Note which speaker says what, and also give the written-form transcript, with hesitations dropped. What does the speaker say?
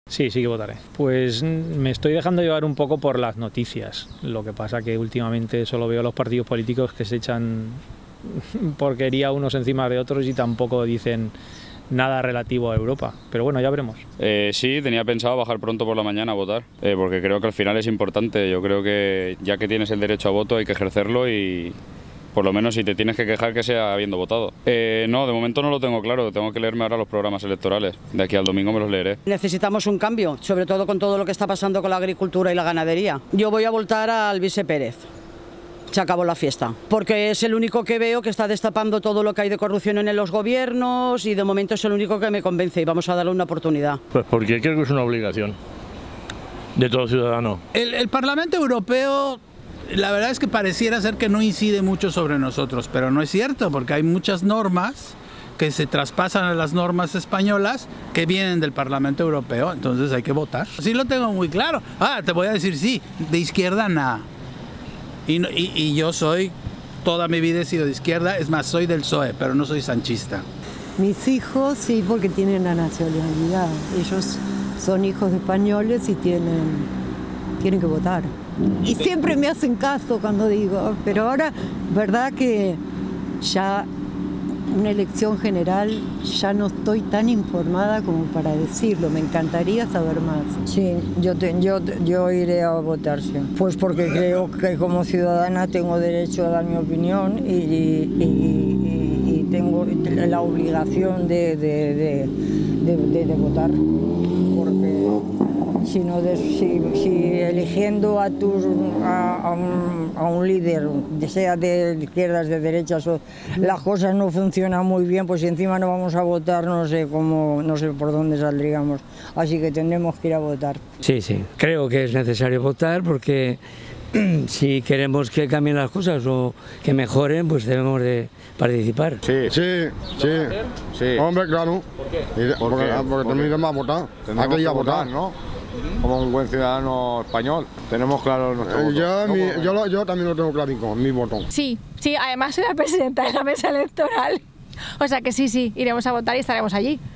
Speaker 1: Sí, sí que votaré. Pues me estoy dejando llevar un poco por las noticias. Lo que pasa que últimamente solo veo a los partidos políticos que se echan porquería unos encima de otros y tampoco dicen nada relativo a Europa. Pero bueno, ya veremos.
Speaker 2: Sí, tenía pensado bajar pronto por la mañana a votar, porque creo que al final es importante. Yo creo que ya que tienes el derecho a voto hay que ejercerlo y por lo menos si te tienes que quejar que sea habiendo votado. No, de momento no lo tengo claro, tengo que leerme ahora los programas electorales. De aquí al domingo me los leeré.
Speaker 3: Necesitamos un cambio, sobre todo con todo lo que está pasando con la agricultura y la ganadería. Yo voy a votar al Vice Pérez. Se acabó la fiesta, porque es el único que veo que está destapando todo lo que hay de corrupción en los gobiernos y de momento es el único que me convence y vamos a darle una oportunidad.
Speaker 4: Pues porque creo que es una obligación de todo ciudadano.
Speaker 5: El Parlamento Europeo, la verdad es que pareciera ser que no incide mucho sobre nosotros, pero no es cierto, porque hay muchas normas que se traspasan a las normas españolas que vienen del Parlamento Europeo, entonces hay que votar. Sí lo tengo muy claro. Te voy a decir sí, de izquierda nada. Y yo soy, toda mi vida he sido de izquierda, es más, soy del PSOE, pero no soy sanchista.
Speaker 6: Mis hijos sí, porque tienen la nacionalidad. Ellos son hijos de españoles y tienen que votar. Y siempre me hacen caso cuando digo, pero ahora, verdad que ya una elección general ya no estoy tan informada como para decirlo, me encantaría saber más.
Speaker 7: Sí, yo iré a votar, sí. Pues porque creo que como ciudadana tengo derecho a dar mi opinión y tengo la obligación de votar, porque si eligiendo a un líder, sea de izquierdas, de derechas, las cosas no funcionan muy bien, pues si encima no vamos a votar, no sé por dónde saldríamos. Así que tendremos que ir a votar.
Speaker 8: Sí, creo que es necesario votar porque si queremos que cambien las cosas o que mejoren, pues debemos de participar.
Speaker 9: Sí. Hombre, claro.
Speaker 10: ¿Por qué?
Speaker 9: Porque también vamos a votar.
Speaker 10: Hay que ir a votar, ¿no? Como un buen ciudadano español, tenemos claro nuestro voto.
Speaker 9: Yo también lo tengo claro, mi voto.
Speaker 11: Sí, además soy la presidenta de la mesa electoral. O sea que sí, iremos a votar y estaremos allí.